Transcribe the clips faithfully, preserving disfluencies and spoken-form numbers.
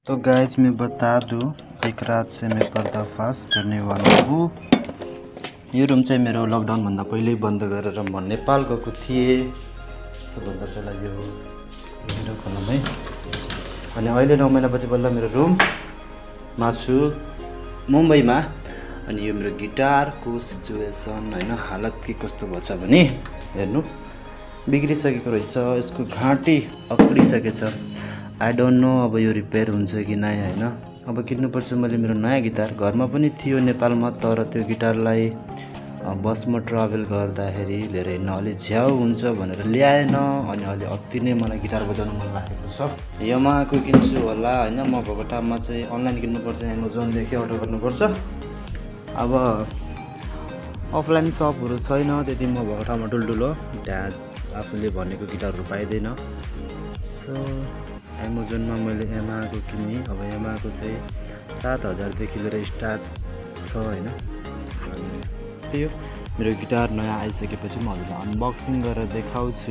तो गाइज मैं बता दूं, एक रात से मैं पर्दाफाश करने वाला हूँ। यो रुम चाहिँ मेरो लकडाउन भन्दा पहिले बन्द गरेर म नेपाल गएको थिएँ। सबभन्दा पहिला यो मेरो खनामै अनि अहिले नौ महिनापछि बल्ल मेरो रुममा छु मुम्बईमा। अनि यो मेरो गिटारको सिचुएसन हैन, हालत के कस्तो भछ भने हेर्नु, बिग्रिसकेको रहेछ, यसको घाँटी अक्डिसकेछ। आई डोन्ट नो अब यो रिपेयर हुन्छ कि नै हैन। अब किन्नुपर्छ मैले मेरो नयाँ गिटार। घरमा पनि थियो नेपालमा, तर त्यो गिटारलाई बसमा ट्राभल गर्दाखेरि लिएर हिँड्न अलिक झ्याउ हुन्छ भनेर ल्याएन। अनि अहिले अति नै मलाई गिटार बजाउन मन लागेको छ। यमाहाको किन्छु होला हैन, म भएको ठाउँमा चाहिँ अनलाइन किन्नुपर्छ, एमाजोनदेखि अर्डर गर्नुपर्छ। अब अफलाइन सपहरू छैन त्यति म भएको ठाउँमा ठुल्ठुलो, त्यहाँ आफूले भनेको गिटारहरू पाइँदैन। सो एमाजोनमा मैले यमाहाको किनेँ। अब यमाहाको चाहिँ सात हजारदेखि लिएर स्टार्ट छ हैन। अनि त्यही हो, मेरो गिटार नयाँ आइसकेपछि म हजुरलाई अनबक्सिङ गरेर देखाउँछु।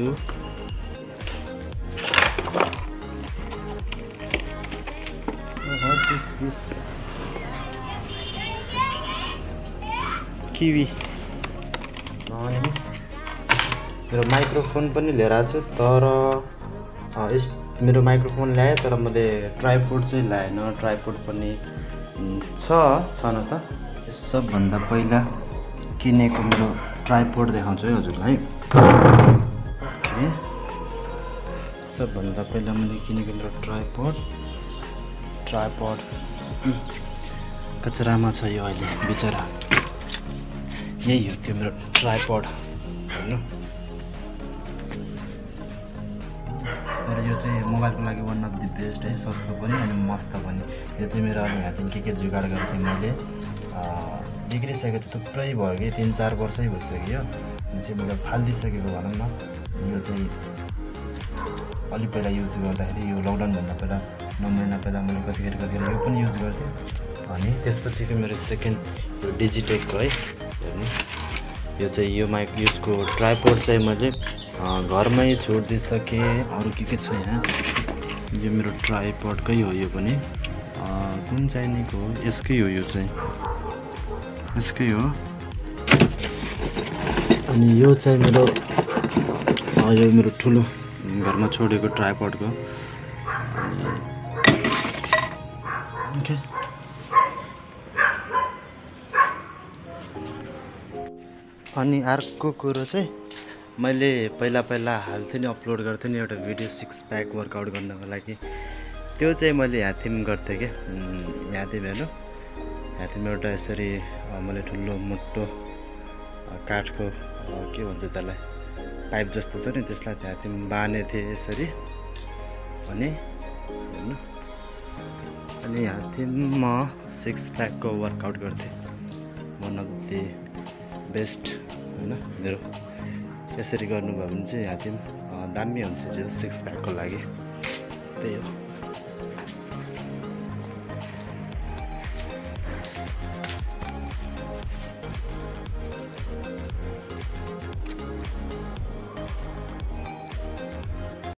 किवी मेरो माइक्रोफोन पनि लिएर आएको छु, तर यस मेरो माइक्रोफोन ल्याएँ तर मैले ट्राइपोड चाहिँ ल्याएन। ट्राइपोड पनि छ छन त। सबभन्दा पहिला किनेको मेरो ट्राइपोड देखाउँछु है हजुरलाई। ओके, सबभन्दा पहिला मैले किनेको मेरो ट्राइपोड ट्राइपोड कचरामा छ यो अहिले बिचरा। यही हो त्यो मेरो ट्राइपोड हेर्नु। तर यो चाहिँ मोबाइलको लागि वान अफ द बेस्ट है, सस्तो पनि अनि मस्त पनि। यो चाहिँ मेरो अहिले यहाँ के के जुगाड गरेको थिएँ मैले, बिग्रिसकेको त थुप्रै भयो कि तिन चार वर्षै भइसक्यो। यो चाहिँ मैले फालिदिइसकेको भनौँ न। यो चाहिँ अलिक पहिला युज गर्दाखेरि, यो लकडाउनभन्दा पहिला नौ महिना पहिला मैले कतिखेर कतिखेर यो पनि युज गर्थेँ। अनि त्यसपछिको मेरो सेकेन्ड यो डिजिटेकको है हेर्नु। यो चाहिँ यो माइक यसको ट्राइपोड चाहिँ मैले घरमै छोडिदिइसकेँ। अरू के के छ यहाँ, यो मेरो ट्राइपोडकै हो। यो पनि कुन चाहिनेको हो, यसकै हो, यो चाहिँ यसकै हो। अनि यो चाहिँ मेरो यो मेरो ठुलो घरमा छोडेको ट्राइपोडको। ओके, अनि अर्को कुरो चाहिँ मैले पहिला पहिला हाल्थेँ नि, अपलोड गर्थेँ नि एउटा भिडियो सिक्स प्याक वर्कआउट गर्नको लागि। त्यो चाहिँ मैले ह्याथिम गर्थेँ क्या, ह्याथिम हेर्नु। ह्याथिम एउटा यसरी मैले ठुलो मोटो काठको के भन्छ त्यसलाई, पाइप जस्तो छ नि, त्यसलाई ह्याथिम बाँधेको थिएँ यसरी। अनि हेर्नु, अनि ह्याथिममा सिक्स प्याकको वर्कआउट गर्थेँ। वान अफ द बेस्ट होइन मेरो। यसरी गर्नुभयो भने चाहिँ ह्याथिम दामी हुन्छ जो सिक्स प्याकको लागि। त्यही हो।